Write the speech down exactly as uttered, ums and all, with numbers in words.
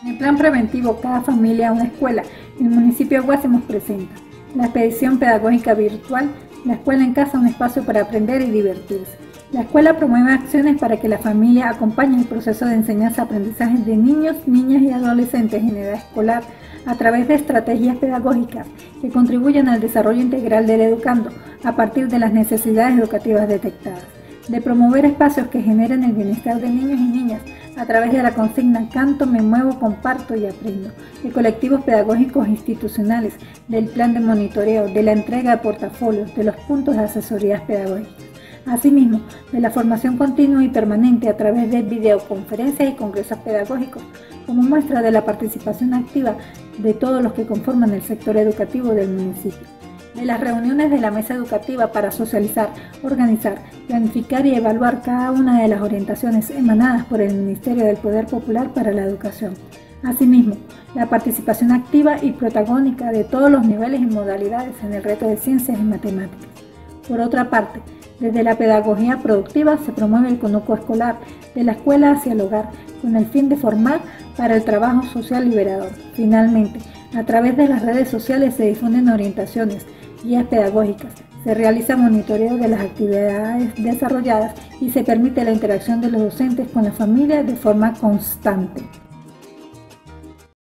En el plan preventivo Cada familia una escuela, el municipio de Guásimos presenta la expedición pedagógica virtual, la escuela en casa, un espacio para aprender y divertirse. La escuela promueve acciones para que la familia acompañe el proceso de enseñanza-aprendizaje de niños, niñas y adolescentes en edad escolar a través de estrategias pedagógicas que contribuyen al desarrollo integral del educando a partir de las necesidades educativas detectadas, de promover espacios que generen el bienestar de niños y niñas a través de la consigna Canto, me muevo, comparto y aprendo, de colectivos pedagógicos institucionales, del plan de monitoreo, de la entrega de portafolios, de los puntos de asesorías pedagógicas. Asimismo, de la formación continua y permanente a través de videoconferencias y congresos pedagógicos, como muestra de la participación activa de todos los que conforman el sector educativo del municipio. De las reuniones de la mesa educativa para socializar, organizar, planificar y evaluar cada una de las orientaciones emanadas por el Ministerio del Poder Popular para la Educación. Asimismo, la participación activa y protagónica de todos los niveles y modalidades en el reto de ciencias y matemáticas. Por otra parte, desde la pedagogía productiva se promueve el conuco escolar, de la escuela hacia el hogar, con el fin de formar para el trabajo social liberador. Finalmente, a través de las redes sociales se difunden orientaciones, guías pedagógicas, se realiza monitoreo de las actividades desarrolladas y se permite la interacción de los docentes con la familia de forma constante.